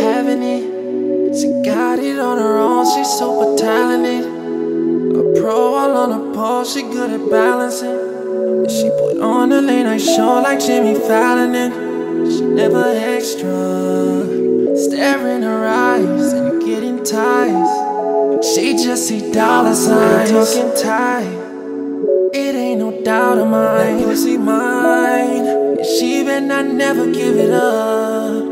having it. She got it on her own, she's super talented. A pro all on the pole, she good at balancing. She put on a late night show like Jimmy Fallon, and she never extra. Stare in her eyes and you get enticed. She just see dollar signs, talking tight. It ain't no doubt of mine, that pussy mine. And she better not never give it up.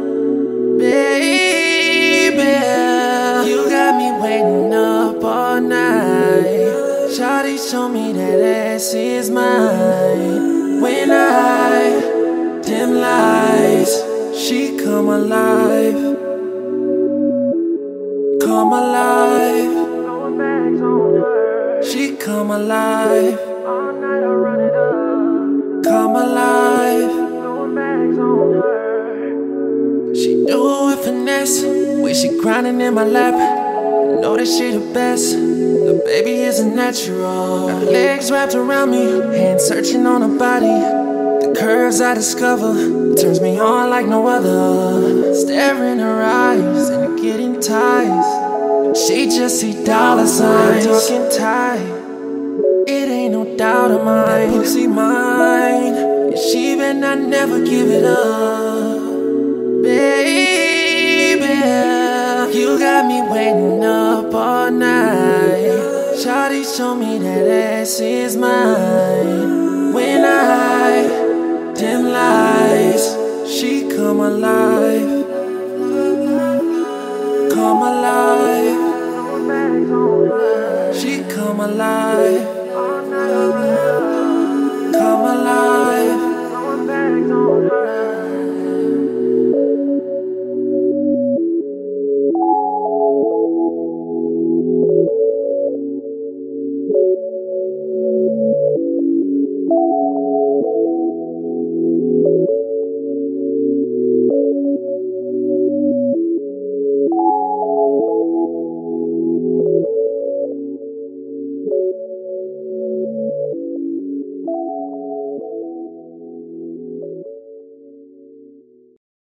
Baby, you got me waiting up all night. Shawty show me that ass is mine. When I dim lights, she come alive. Come alive. She come alive. Come alive. She do it finesse, way she grinding in my lap. Know that she the best, the baby is a natural. Got legs wrapped around me, hands searching on her body. The curves I discover turns me on like no other. Stare in her eyes and you get enticed. She just see dollar signs, talking tight. It ain't no doubt of mine, that pussy mine. And she better not never give it up. Baby, you got me waiting up all night. Shawty show me that ass is mine. When I dim lights, she come alive. Come alive. She come alive.